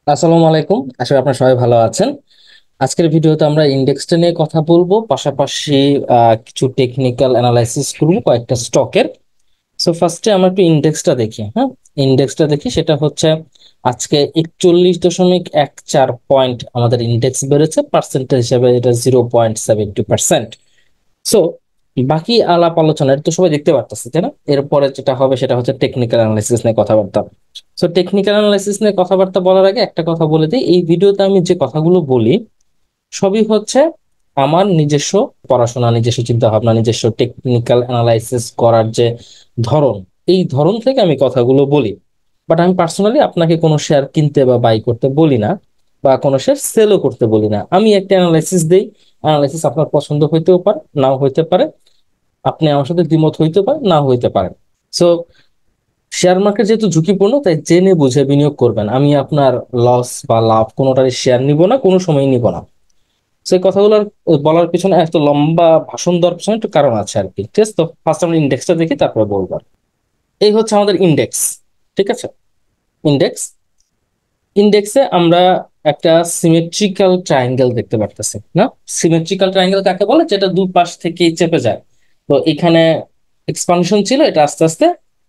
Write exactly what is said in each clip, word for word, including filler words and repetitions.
আসসালামু আলাইকুম, আশা করি আপনারা সবাই ভালো আছেন। আজকের ভিডিওতে আমরা ইন্ডেক্সটা নিয়ে কথা বলবো, পাশাপাশি আহ, কিছু টেকনিক্যাল অ্যানালাইসিস করব কয়েকটা স্টকের। সো ফার্স্টে আমরা একটু ইন্ডেক্সটা দেখি। হ্যাঁ, ইন্ডেক্সটা দেখি, সেটা হচ্ছে আজকে একচল্লিশ দশমিক এক চার পয়েন্ট আমাদের ইন্ডেক্স বেড়েছে, পার্সেন্টেজ হিসেবে এটা zero point seven two percent. So বাকি আলাপ আলোচনা এটা তো সবাই দেখতে পারতেছে, তাই না? এরপরে যেটা হবে সেটা হচ্ছে টেকনিক্যাল অ্যানালাইসিস নিয়ে কথাবার্তা। সো টেকনিক্যাল অ্যানালাইসিস নিয়ে কথাবার্তা বলার আগে একটা কথা বলে দিই, এই ভিডিওতে আমি যে কথাগুলো বলি সবই হচ্ছে আমার নিজস্ব পড়াশোনা, নিজস্ব চিন্তা ভাবনা, নিজস্ব টেকনিক্যাল অ্যানালাইসিস করার যে ধরন, এই ধরন থেকে আমি কথাগুলো বলি। বাট আমি পার্সোনালি আপনাকে কোনো শেয়ার কিনতে বা বাই করতে বলি না, বা কোনো শেয়ার সেলও করতে বলি না। আমি একটা অ্যানালাইসিস দেই, অ্যানালাইসিস আপনার পছন্দ হইতেও পারে, নাও হইতে পারে, আপনি আমার সাথে দ্বিমত হইতে পারে, না হইতে পারে। সো শেয়ার মার্কেট যেহেতু ঝুঁকিপূর্ণ, তাই জেনে বুঝে বিনিয়োগ করবেন। আমি আপনার লস বা লাভ কোনোটারই শেয়ার নিব না, কোনো সময় নিব না। সেই কথাগুলো বলার পিছনে এত লম্বা ভাষণ দেওয়ার পিছনে একটু কারণ আছে আর কি। ঠিক আছে, তো ফার্স্ট আমরা ইন্ডেক্সটা দেখি, তারপরে বলবো। এই হচ্ছে আমাদের ইন্ডেক্স। ঠিক আছে, ইন্ডেক্স ইন্ডেক্সে আমরা একটা সিমেট্রিক্যাল ট্রায়াঙ্গেল দেখতে পারতেছি না? সিমেট্রিক্যাল ট্রায়াঙ্গেল কাকে বলে? যেটা দুই পাশ থেকে চেপে যায়। তো এখানে এক্সপানশন ছিল, এটা আস্তে আস্তে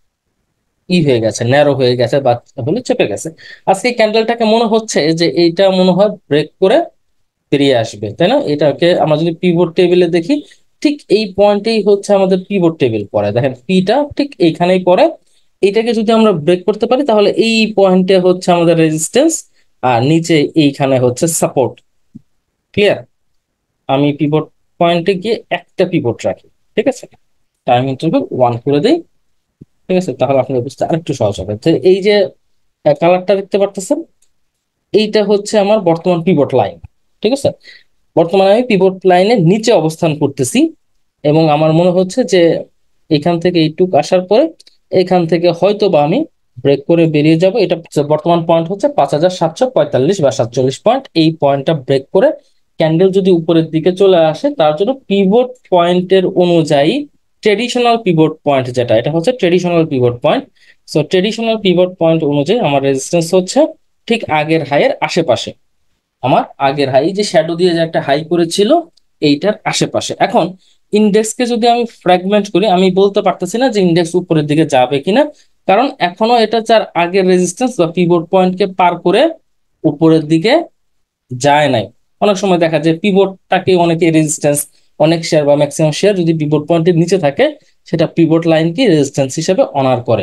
ই হয়ে গেছে, ন্যারো হয়ে গেছে, বা হলে চেপে গেছে। আজকে ক্যান্ডেলটাকে মনে হচ্ছে যে এইটা মনে হয় ব্রেক করে বেরিয়ে আসবে, তাই না? এটাকে আমরা যদি পিভট টেবিলে দেখি, ঠিক এই পয়েন্টেই হচ্ছে আমাদের পিভট টেবিল পড়ে। দেখেন পিটা ঠিক এইখানেই পড়ে। এটাকে যদি আমরা ব্রেক করতে পারি তাহলে এই পয়েন্টে হচ্ছে আমাদের রেজিস্ট্যান্স, আর নিচে এইখানে হচ্ছে সাপোর্ট। ক্লিয়ার? আমি পিভট পয়েন্টে গিয়ে একটা পিভট রাখি। ঠিক আছে, টাইম ইন্টারভ্যাল ওয়ান করে দেই। ঠিক আছে, তাহলে আপনি বুঝতে আরেকটু সহজ হবে। তো এই যে কালারটা দেখতে পারতেছেন, এইটা হচ্ছে আমার বর্তমান পিভট লাইন। ঠিক আছে, বর্তমানে আমি পিভট লাইনের নিচে অবস্থান করতেছি, এবং আমার মনে হচ্ছে যে এখান থেকে এইটুক আসার পরে এখান থেকে হয়তো বা আমি ব্রেক করে বেরিয়ে যাব। এটা বর্তমান পয়েন্ট হচ্ছে পাঁচ হাজার সাতশো পঁয়তাল্লিশ বা সাতচল্লিশ পয়েন্ট। এই পয়েন্টটা ব্রেক করে ক্যান্ডেল যদি উপরের দিকে চলে আসে, তার জন্য পিভট পয়েন্টের অনুযায়ী ট্রেডিশনাল পিভট পয়েন্ট যেটা, এটা হচ্ছে traditional pivot point. So traditional pivot point অনুযায়ী আমার রেজিস্ট্যান্স হচ্ছে ঠিক আগের হাইয়ের আশেপাশে। আমার আগের হাই যে শ্যাডো দিয়ে যে একটা হাই করেছিল, এইটার আশেপাশে। এখন ইন্ডেক্সকে যদি আমি ফ্র্যাগমেন্ট করি, আমি বলতে পারতেছি না যে ইন্ডেক্স উপরের দিকে যাবে কিনা, কারণ এখনো এটা যার আগের রেজিস্ট্যান্স বা পিভট পয়েন্টকে পার করে উপরের দিকে যায় নাই। অনেক সময় দেখা যায় পিভটটাকে অনেকে রেজিস্ট্যান্স, অনেক শেয়ার বা ম্যাক্সিমাম শেয়ার যদি পিভট পয়েন্টের নিচে থাকে, সেটা পিভট লাইনকে রেজিস্ট্যান্স হিসেবে অনার করে।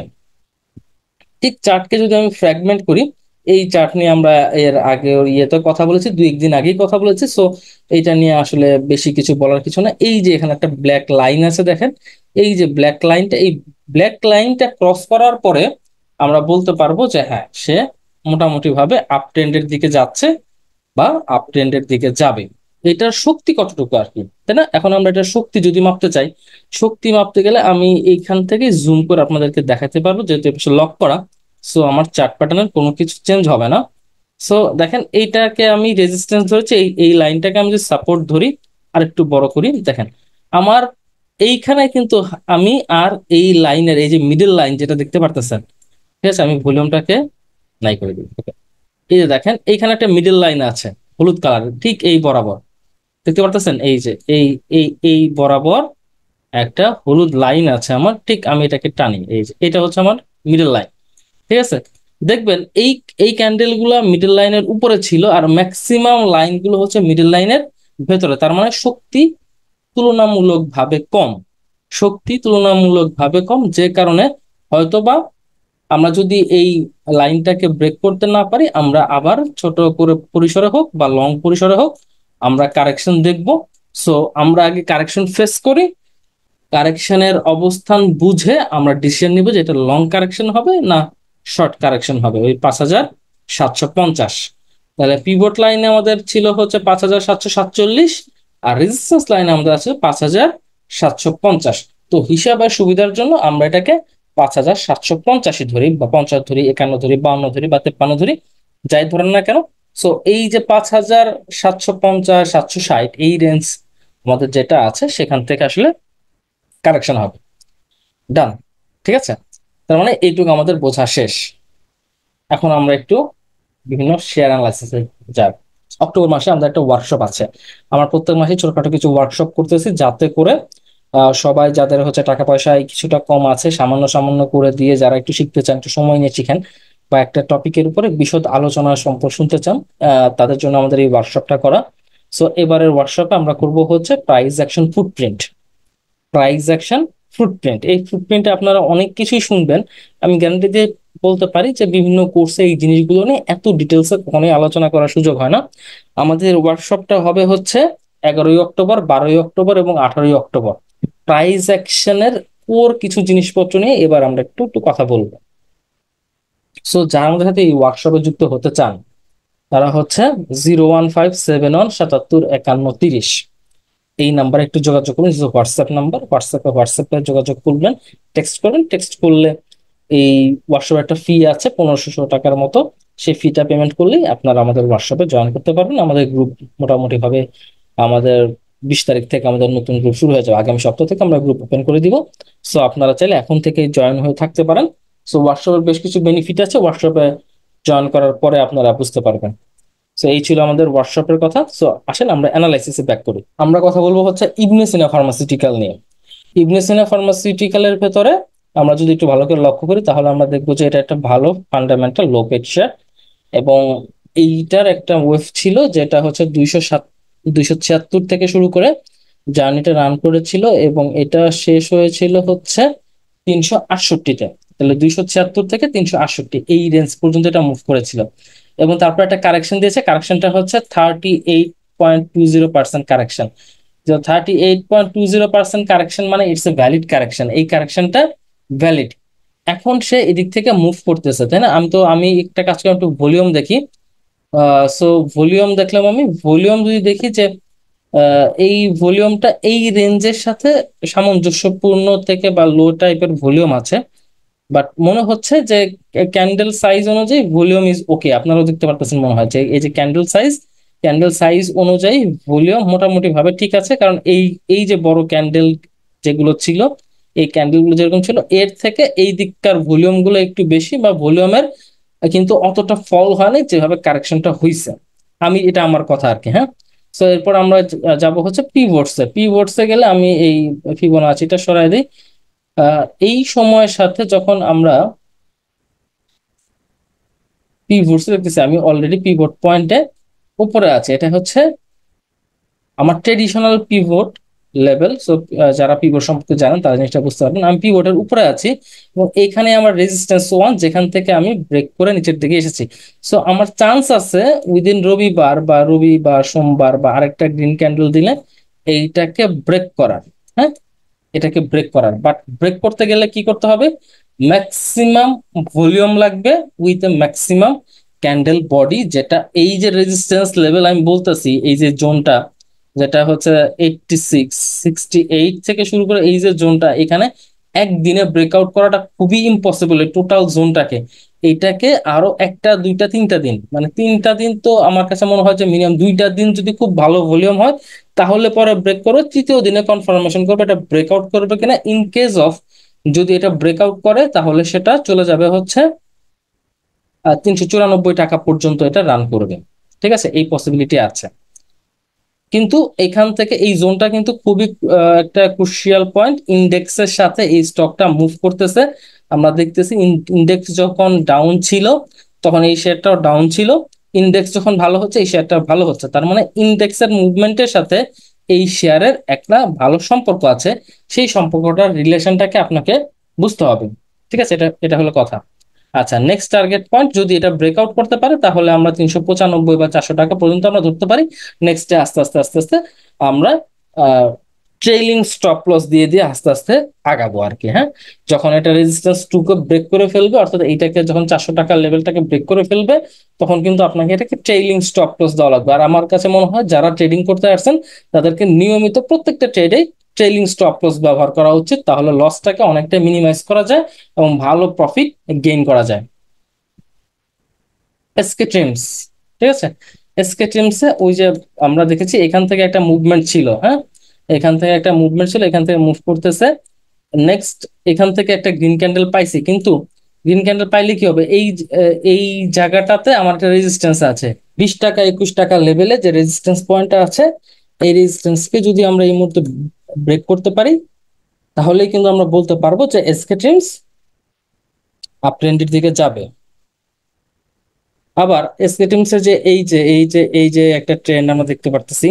ঠিক চার্টকে যদি আমি ফ্র্যাগমেন্ট করি, এই চার্ট নিয়ে আমরা এর আগে ইয়েতে কথা বলেছি, দুই একদিন আগেই কথা বলেছি। সো এইটা নিয়ে আসলে বেশি কিছু বলার কিছু না। এই যে এখানে একটা ব্ল্যাক লাইন আছে, দেখেন এই যে ব্ল্যাক লাইনটা, এই ব্ল্যাক লাইনটা ক্রস করার পরে আমরা বলতে পারবো যে হ্যাঁ, সে মোটামুটি ভাবে আপ ট্রেন্ডের দিকে যাচ্ছে বা আপ ট্রেন্ডের দিকে যাবে। এটার শক্তি কতটুকু আর কি, তাই না? এখন আমরা এটার শক্তি যদি মাপতে চাই, শক্তি মাপতে গেলে আমি এইখান থেকে জুম করে আপনাদেরকে দেখাতে পারবো, যেহেতু এটা লক করা। সো আমার চার্ট প্যাটার্নের কোনো কিছু চেঞ্জ হবে না। সো দেখেন এইটাকে আমি রেজিস্ট্যান্স ধরেছি, এই এই লাইনটাকে আমি যদি সাপোর্ট ধরি আর একটু বড় করি, দেখেন আমার এইখানে কিন্তু আমি আর এই লাইনের এই যে মিডল লাইন যেটা দেখতে পারতেছেন, ঠিক আছে, আমি ভলিউমটাকে নাই করে দিই। Okay? এই যে দেখেন এইখানে একটা মিডল লাইন আছে হলুদ কালার, ঠিক এই বরাবর দেখতে পারতেছেন। এই যে এই এই এই বরাবর একটা হলুদ লাইন আছে আমার, ঠিক আমি এটাকে টানি, এই যে এটা হচ্ছে আমার মিডল লাইন। ঠিক আছে, দেখবেন এই এই ক্যান্ডেল গুলা মিডল লাইনের উপরে ছিল, আর ম্যাক্সিমাম লাইন গুলো হচ্ছে মিডল লাইনের ভেতরে। তার মানে শক্তি তুলনামূলক ভাবে কম, শক্তি তুলনামূলক ভাবে কম, যে কারণে হয়তোবা আমরা যদি এই লাইনটাকে ব্রেক করতে না পারি, আমরা আবার ছোট করে পরিসরে হোক বা লং পরিসরে হোক আমরা কারেকশন দেখব। সো আমরা আগে কারেকশন ফেস করি, কারেকশনের অবস্থান বুঝে আমরা ডিসিশন নিব যে এটা লং কারেকশন হবে না শর্ট কারেকশন হবে ওই পাঁচ হাজার সাতশো পঞ্চাশ। তাহলে পিভট লাইনে আমাদের ছিল হচ্ছে পাঁচ হাজার সাতশো সাতচল্লিশ, আর রেজিস্ট্যান্স লাইনে আমাদের আছে পাঁচ হাজার সাতশো পঞ্চাশ। তো হিসাবের সুবিধার জন্য আমরা এটাকে পাঁচ হাজার সাতশো পঞ্চাশই ধরি, বা পঞ্চাশ ধরি, একান্ন ধরি, বাউন্ন ধরি, বা তেপ্পান্ন ধরি, যাই ধরেন না কেন। সো এই যে পাঁচ হাজার সাতশো পঞ্চাশ, সাতশো ষাট, এই রেঞ্জ আমাদের যেটা আছে সেখান থেকে আসলে কারেকশন হবে। ডান, ঠিক আছে। তার মানে এইটুকু আমাদের বোঝা শেষ। এখন আমরা একটু বিভিন্ন শেয়ার অ্যানালাইসিসে যায়। অক্টোবর মাসে আমাদের একটা ওয়ার্কশপ আছে, আমার প্রত্যেক মাসে ছোটখাটো কিছু ওয়ার্কশপ করতেছি, যাতে করে সবাই যাদের হচ্ছে টাকা পয়সায় কিছুটা কম আছে, সামান্য সামান্য করে দিয়ে যারা একটু শিখতে চান, একটু সময় নিয়ে শিখেন বা একটা টপিকের উপরে বিশদ আলোচনা সম্পর্ক শুনতে চান, তাদের জন্য আমাদের এই ওয়ার্কশপটা করা। সো এবারের ওয়ার্কশপে আমরা করব হচ্ছে price action footprint. Price action footprint, এই ফুটপ্রিন্টে আপনারা অনেক কিছুই শুনবেন। আমি গ্যারান্টি দিয়ে বলতে পারি যে বিভিন্ন কোর্সে এই জিনিসগুলো নিয়ে এত ডিটেলসে কখনোই আলোচনা করার সুযোগ হয় না। আমাদের ওয়ার্কশপটা হবে হচ্ছে এগারোই অক্টোবর, বারোই অক্টোবর এবং আঠারোই অক্টোবর। প্রাইস অ্যাকশনের কোর কিছু জিনিসপত্র নিয়ে এবার আমরা একটু একটু কথা বলবো। সো যারা আমাদের সাথে এই ওয়ার্কশপে যুক্ত হতে চান, তারা হচ্ছে zero one five seven one সাতাত্তর একান্ন তিরিশ এই নাম্বারে একটু যোগাযোগ করুন। হোয়াটসঅ্যাপ নাম্বার, হোয়াটসঅ্যাপে হোয়াটসঅ্যাপে যোগাযোগ করবেন, টেক্সট করবেন। টেক্সট করলে এই ওয়ার্কশপের একটা ফি আছে পনেরোশো টাকার মতো, সেই ফিটা পেমেন্ট করলেই আপনারা আমাদের ওয়ার্কশপে জয়েন করতে পারবেন। আমাদের গ্রুপ মোটামুটি ভাবে আমাদের বিশ তারিখ থেকে আমাদের নতুন গ্রুপ শুরু হয়ে যাবে, আগামী সপ্তাহ থেকে আমরা গ্রুপ ওপেন করে দিব। সো আপনারা চাইলে এখন থেকে জয়েন হয়ে থাকতে পারেন। সো ওয়ার্কশপের বেশ কিছু বেনিফিট আছে, ওয়ার্কশপে জয়েন করার পরে আপনারা বুঝতে পারবেন। সো এই ছিল আমাদের ওয়ার্কশপের কথা। সো আসেন আমরা অ্যানালাইসিসে ব্যাক করি। আমরা কথা বলবো হচ্ছে ইবনে সিনা ফার্মাসিউটিক্যাল নিয়ে। ইবনে সিনা ফার্মাসিউটিক্যালের ভেতরে আমরা যদি একটু ভালো করে লক্ষ্য করি, তাহলে আমরা দেখবো যে এটা একটা ভালো ফান্ডামেন্টাল লো পেড শেয়ার, এবং এইটার একটা ওয়েভ ছিল যেটা হচ্ছে দুইশো সাত দুইশো ছিয়াত্তর থেকে শুরু করে জার্নিটা রান করেছিল, এবং এটা শেষ হয়েছিল হচ্ছে তিনশো আটষট্টিতে। তাহলে দুইশো ছিয়াত্তর থেকে তিনশো আটষট্টি এই রেঞ্জ পর্যন্ত এটা মুভ করেছিল, এবং তারপর একটা কারেকশন দিয়েছে। কারেকশনটা হচ্ছে thirty eight point two zero percent correction. Thirty eight point two zero percent correction মানে ইটস এ ভ্যালিড কারেকশন, এই কারেকশনটা ভ্যালিড। এখন সে এদিক থেকে মুভ করতেছে, তাই না? আমি তো আমি একটা কাজ করে একটু ভলিউম দেখি। সো ভলিউম দেখলাম, আমি ভলিউম যদি দেখি যে আহ, এই ভলিউমটা এই রেঞ্জের সাথে সামঞ্জস্যপূর্ণ থেকে বা লো টাইপের ভলিউম আছে, বাট মনে হচ্ছে যে ক্যান্ডেল সাইজ অনুযায়ী ভলিউম ইজ ওকে। আপনারাও দেখতে পারতেছেন মনে হয় যে এই যে ক্যান্ডেল সাইজ, ক্যান্ডেল সাইজ অনুযায়ী ভলিউম মোটামুটি ভাবে ঠিক আছে। কারণ এই এই যে বড় ক্যান্ডেল যেগুলো ছিল, এই ক্যান্ডেল গুলো যেরকম ছিল, এর থেকে এই দিককার ভলিউম গুলো একটু বেশি, বা ভলিউমের কিন্তু অতটা ফল হয়নি যেভাবে কারেকশনটা হয়েছে। আমি এটা আমার কথা আর কি, হ্যাঁ। তো এরপর আমরা যাব হচ্ছে পিভটসে। পিভটসে গেলে আমি এই ফিবোনাচিটা সরাই দিই। আহ, এই সময়ের সাথে যখন আমরা পিভটস দেখতেছি, আমি অলরেডি পিভট পয়েন্টে উপরে আছে। এটা হচ্ছে আমার ট্রেডিশনাল পিভট লেভেল। সো যারা পিভট সম্পর্কে জানেন তারা জিনিসটা বুঝতে পারবেন। আমি পিভটের উপরে আছি, এবং এইখানে আমার রেজিস্ট্যান্স ওয়ান, যেখান থেকে আমি ব্রেক করে নিচের দিকে এসেছি। সো আমার চান্স আছে উইদিন রবিবার বা রবি বা সোমবার বা আরেকটা গ্রিন ক্যান্ডেল দিলে এইটাকে ব্রেক করার, হ্যাঁ, এটাকে ব্রেক করার। বাট ব্রেক করতে গেলে কি করতে হবে? ম্যাক্সিমাম ভলিউম লাগবে with a maximum candle body, যেটা এই যে রেজিস্ট্যান্স লেভেল আমি বলতেছি, এই যে জোনটা যেটা হচ্ছে এইটটি সিক্স সিক্সটি এইট থেকে শুরু করে এই যে জোনটা, এখানে একদিনে ব্রেকআউট করাটা খুবই ইম্পসিবল। এই টোটাল জোনটাকে, এইটাকে আরো একটা দুইটা তিনটা দিন, মানে তিনটা দিন তো আমার কাছে মনে হয় যে মিনিমাম দুইটা দিন যদি খুব ভালো ভলিউম হয়, তাহলে পরে ব্রেক করো। তৃতীয় দিনে কনফার্মেশন করবে এটা ব্রেকআউট করবে কিনা। ইন কেস অফ যদি এটা ব্রেকআউট করে, তাহলে সেটা চলে যাবে হচ্ছে তিনশো চুরানব্বই টাকা পর্যন্ত এটা রান করবে। ঠিক আছে, এই পসিবিলিটি আছে। কিন্তু এখান থেকে এই জোনটা কিন্তু খুবই একটা ক্রুশিয়াল পয়েন্ট। ইন্ডেক্সের সাথে এই স্টকটা মুভ করতেছে। আমরা দেখতেছি ইন্ডেক্স যখন ডাউন ছিল তখন এই শেয়ারটাও ডাউন ছিল, ইন্ডেক্স যখন ভালো হচ্ছে এই শেয়ারটা ভালো হচ্ছে। তার মানে ইন্ডেক্সের মুভমেন্টের সাথে এই শেয়ারের একটা ভালো সম্পর্ক আছে। সেই সম্পর্কটার রিলেশনটাকে আপনাকে বুঝতে হবে। ঠিক আছে, এটা এটা হলো কথা। আচ্ছা, নেক্সট টার্গেট পয়েন্ট যদি এটা ব্রেকআউট করতে পারে, তাহলে আমরা তিনশো পঁচানব্বই বা চারশো টাকা পর্যন্ত আমরা ধরতে পারি। নেক্সট ডে আস্তে আস্তে আস্তে আস্তে আমরা ট্রেইলিং স্টপ লস দিয়ে দিয়ে আস্তে আস্তে আগাবো আর কি, হ্যাঁ। যখন এটা রেজিস্ট্যান্স টুকে ব্রেক করে ফেলবে, অর্থাৎ এইটাকে যখন চারশো টাকার লেভেলটাকে ব্রেক করে ফেলবে, তখন কিন্তু আপনাকে এটাকে ট্রেইলিং স্টপ লস দেওয়া লাগবে। আর আমার কাছে মনে হয় যারা ট্রেডিং করতে আসছেন তাদেরকে নিয়মিত প্রত্যেকটা ট্রেডে ট্রেইলিং স্টপ লস ব্যবহার করা উচিত, তাহলে লসটাকে অনেকটা মিনিমাইজ করা যায় এবং ভালো প্রফিট গেইন করা যায়। এসকে ট্রিমস, ঠিক আছে। এসকে ট্রিমসে ওই যে আমরা দেখেছি এখান থেকে একটা মুভমেন্ট ছিল, হ্যাঁ, এখান থেকে একটা মুভমেন্ট ছিল, এখান থেকে মুভ করতেছে। নেক্সট এখান থেকে একটা গ্রিন ক্যান্ডেল পাইছি, কিন্তু গ্রিন ক্যান্ডেল পাইলে কি হবে, এই এই জায়গাটাতে আমার একটা রেজিস্ট্যান্স আছে, বিশ টাকা একুশ টাকা লেভেলে যে রেজিস্ট্যান্স পয়েন্টটা আছে, এই রেজিস্ট্যান্সকে যদি আমরা এই মুহূর্তে ব্রেক করতে পারি, তাহলে কিন্তু আমরা বলতে পারবো যে এসকে ট্রেন্ডস আপ ট্রেন্ডের দিকে যাবে। আবার এসকে ট্রেন্ডস এর যে এই যে এই যে এই যে একটা ট্রেন্ড আমরা দেখতে পারতেছি,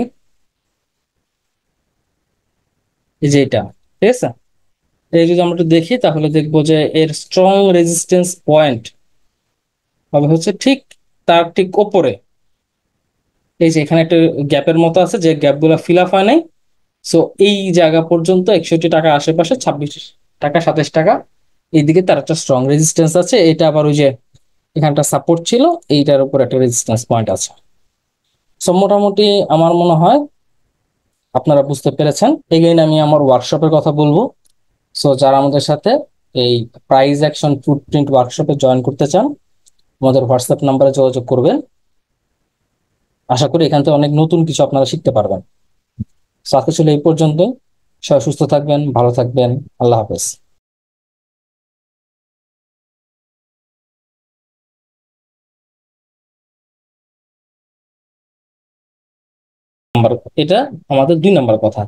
এই যে এটা, ঠিক আছে, এই যদি আমরা একটু দেখি তাহলে দেখবো যে এর স্ট্রং রেজিস্ট্যান্স পয়েন্ট হবে হচ্ছে ঠিক তার ঠিক ওপরে, এই যে এখানে একটা গ্যাপের মতো আছে, যে গ্যাপ গুলা ফিল আপ হয় নাই। সো এই জায়গা পর্যন্ত একষট্টি টাকার আশেপাশে, ছাব্বিশ টাকা সাতাশ টাকা এইদিকে তার একটা স্ট্রং রেজিস্ট্যান্স আছে। এটা আবার ওই যে এখানটা সাপোর্ট ছিল, এইটার উপর একটা রেজিস্ট্যান্স পয়েন্ট আছে। সো মোটামুটি আমার মনে হয় আপনারা বুঝতে পেরেছেন। এগেইন আমি আমার ওয়ার্কশপের কথা বলবো। সো যারা আমাদের সাথে এই প্রাইস অ্যাকশন ফুটপ্রিন্ট ওয়ার্কশপে জয়েন করতে চান, আমাদের হোয়াটসঅ্যাপ নাম্বারে যোগাযোগ করবেন। আশা করি এখান থেকে অনেক নতুন কিছু আপনারা শিখতে পারবেন। সো আজকে ছিল এই পর্যন্ত। সবাই সুস্থ থাকবেন, ভালো থাকবেন। আল্লাহ হাফেজ। নাম্বার, এটা আমাদের দুই নাম্বার কথা।